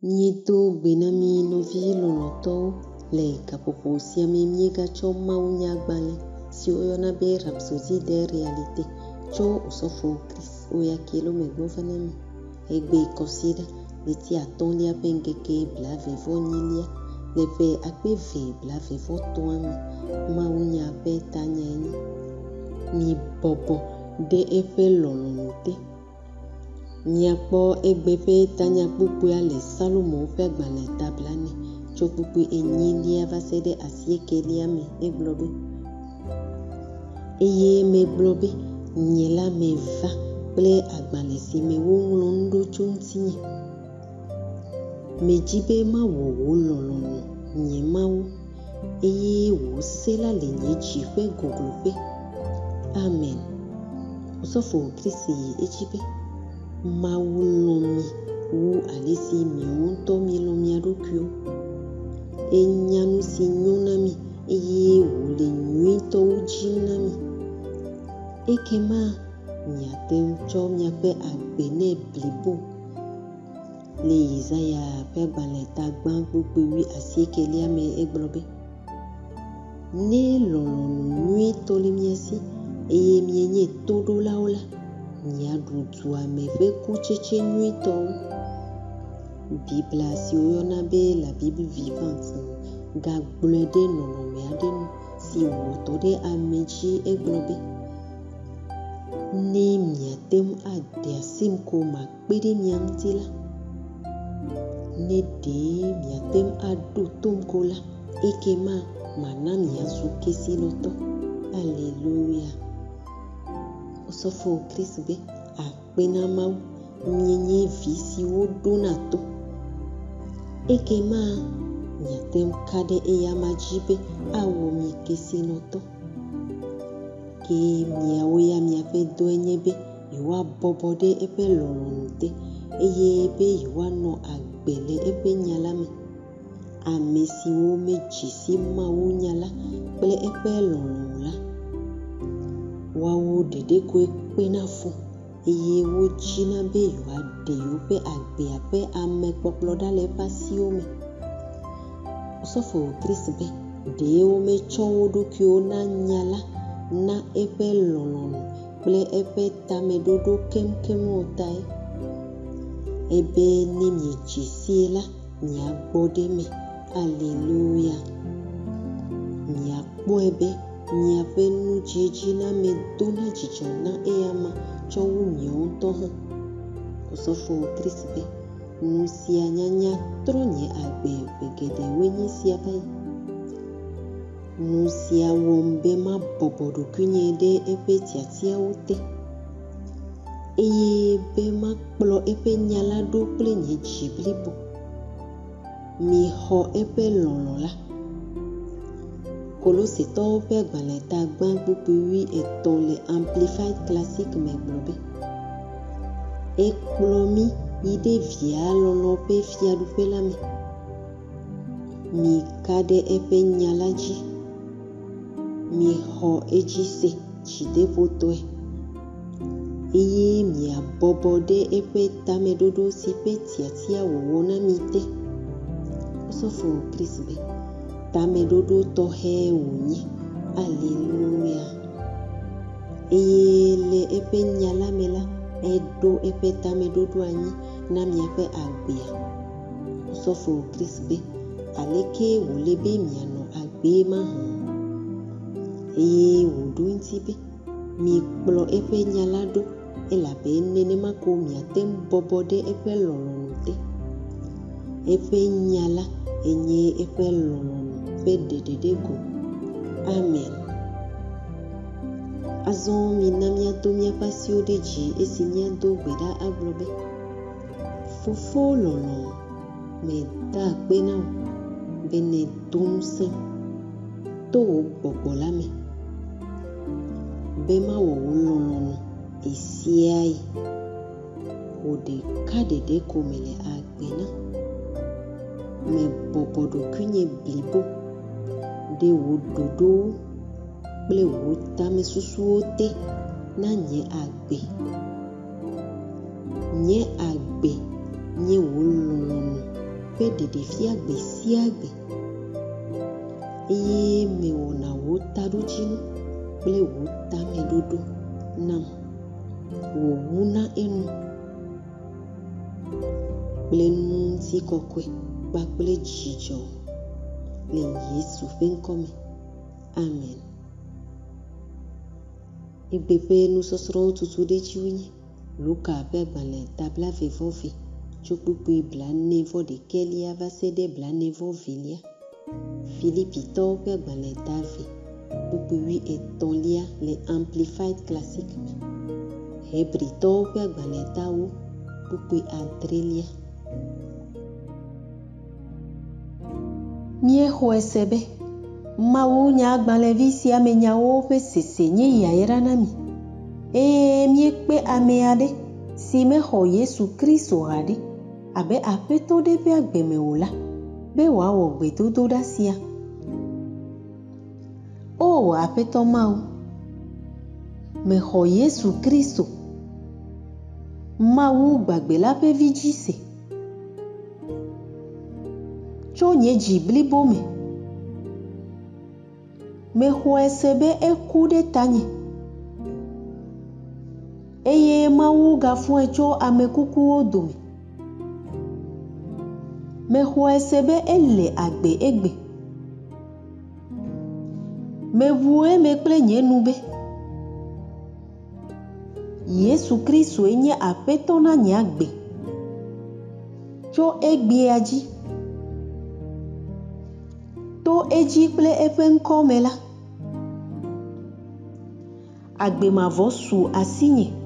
Nieto gbenami novi lɔlɔ̃tɔwo le gaƒoƒo sia me míegatsɔ mawunya gbalẽ si woyɔna be Rhapsody de Réalité tso Osɔfo Chris Oyakhilome megbe va na mi. Egbe kɔsiɖa le ti 5 ƒe ŋkeke 28 le ƒe 2023 me. Mawunya ƒe tanyae nye mibɔbɔ ɖe eƒe lɔlɔ̃nu te. Miakpɔ egbe ƒe tanya kpukpua le Salomo ƒe gbalẽ tabla ne tso kpukpui 8 va se ɖe 9 me. Egblɔ be eye megblɔ be nye la meva kple agbalẽ si me woŋlɔ nu ɖo tso ŋutinye. Medzi be mawɔ wò lɔlɔ̃nu nye Mawu eye wò se la le nye dzi ƒe gogloƒe. Amen. Osɔfo Kristi yi edzi be Mawu lɔ̃ mi wu ale si miawo ŋutɔ milɔ̃ mia ɖokuiwo. Enya nu si nyo na mi eye wòle nyuitɔwo dzim na mi. Ekema miate ŋu tsɔ miaƒe agbe nɛ blibo. Le Yesaya ƒe gbalẽ tagbã kpukpui 19 me egblɔ be ne lɔlɔ̃nu nyuitɔ le mia si eye mienye toɖolawo la, miaɖu dua me ƒe kutsetse nyuitɔwo. Bibla si woyɔna be la Bible vivante gagblɔe ɖe nɔnɔme aɖe nu si wòtɔ ɖe ame dzi. Egblɔ be ne miate ŋu ade asim ko makpe ɖe mia ŋuti la, ne ɖe miate ŋu aɖo tom ko la, ekema mana miazu kesinɔtɔ. Aleluya. Osɔfo Kristi be akpe na Mawu, mienye vi siwo ɖona to. Ekema miate ŋu ka ɖe eya ma dzi be awɔ mi kesinɔtɔ. Ke miawo ya miaƒe dɔe nye be yewoabɔbɔ ɖe eƒe lɔlɔ̃nu te eye be yewoanɔ agbe le eƒe nya la me. Ame siwo medzi si Mawu nya la kple eƒe lɔlɔ̃nu la, woawo ɖeɖe koe kpena fu eye wodzina be yewoaɖe yewoƒe agbea ƒe amekpɔkplɔ ɖa le eƒe asiwo me. Osɔfo Kristi be ɖe wometsɔ wo ɖokuiwo na nya la na eƒe lɔlɔ̃nu kple eƒe tameɖoɖo kemkem o tae. Ebe ne miedzi sie la, miagbɔ ɖe me. Aleluya. Miakpɔe be miaƒe nudzidzi na me dona dzidzɔ na eya ma tsɔ wu miawo ŋutɔ hã. Osɔfo Kristi be nu sia nyanya trɔ nye agbe ƒe geɖewoe nye sia va yi. Nu sia wɔm be mabɔbɔ ɖokuinye ɖe eƒe tiatiawo te eye be makplɔ eƒe nya la ɖo kple nye dzi blibo. Mixɔ eƒe lɔlɔ̃ la. Kolositɔwo ƒe gbalẽ tagbã kpukpui 3 le Amplified Classic me gblɔ be ekplɔ mi yi ɖe via lɔlɔ̃ ƒe fiaɖuƒe la me. Mika ɖe eƒe nya la dzi. Mixɔ edzi se dzideƒotɔe eye miabɔbɔ ɖe eƒe tameɖoɖo si ƒe tiatia wòwɔ na mi te. Osɔfo Kristi be tameɖoɖo tɔxɛ wònye. Aleluya. Eye le eƒe nya la me la, eɖo eƒe tameɖoɖo anyi na miaƒe agbea. Osɔfo Kristi be aleke wòle be mianɔ agbee ma hã. Eye wòɖo ŋuti be mikplɔ eƒe nya la ɖo elabe nenema ko miate ŋu bɔbɔ ɖe eƒe lɔlɔ̃nu te. Eƒe nya la enye eƒe lɔlɔ̃nu ƒe ɖeɖeɖe go. Amen. Azɔ mina míado míaƒe asiwo ɖe dzi esi míado gbe ɖa agblɔ be Fofo lɔlɔ̃, meda akpe na wò be nèdo ŋusẽ to wò gbɔgbɔ la me be mawɔ wò lɔlɔ̃nu esia yi. Wò ɖeka ɖeɖe ko mele agbe na. Mebɔbɔ ɖokuinye blibo ɖe wò ɖoɖowo kple wò tamesusuwo te na nye agbe. Nye agbe nye wò lɔlɔ̃nu ƒe ɖeɖefia gbe sia gbe eye mewɔna wò taɖodzinu kple wò tameɖoɖo nam. Wòwuna enu kple ŋutikɔkɔe kpakple dzidzɔ le Yesu ƒe ŋkɔme. Amen. Egbe ƒe nusɔsrɔ̃wo tutu ɖe edzi wonye Luka ƒe agbalẽ tabla-vɛ-vɔ-vɛ tso kpukpui 41 va se ɖe 42. Filipitɔwo ƒe agbalẽ ta-ve kpukpui 13 le Amplified Classic me. Hebritɔwo ƒe agbalẽ ta-10 kpukpui 3. Míexɔe se be Mawu nya agbalẽvi sia me nyawo ƒe sese nye yayra na mi. Eye míekpe ame aɖe si mexɔ Yesu Kristo haɖe abe aƒetɔ ɖe ƒe agbeme o la be wòawɔ gbedodoɖa sia. O aƒetɔ Mawu, mexɔ Yesu Kristo, Mawu gbagbe la ƒe vi dzi se. Tso nye dzi blibo me, mexɔe se be eku ɖe tanye eye Mawu gafɔe tso ame kukuwo dome. Mexɔe se be ele agbe egbe. Meʋu eme kple nye nu be Yesu Kristo nye aƒetɔ na nye agbe. Tso egbea dzi, to edzi kple eƒe ŋkɔ me la, agbe mavɔ su asinye